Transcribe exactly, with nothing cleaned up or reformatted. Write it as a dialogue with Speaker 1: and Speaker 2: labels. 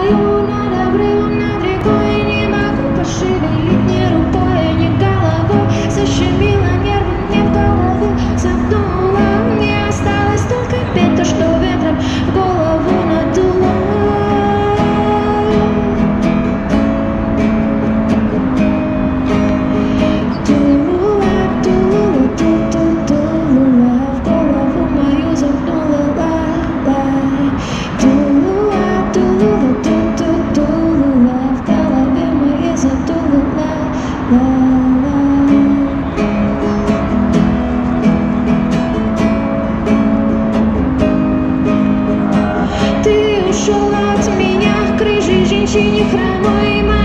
Speaker 1: Стою над обрывом, над рекой, не могу пошевелить ни рукой, ни головой. Защемило нервы мне в голове, замкнуло. Мне осталось только петь то, что ветром в голову надуло. Ты ушел от меня к рыжей женщине хромой.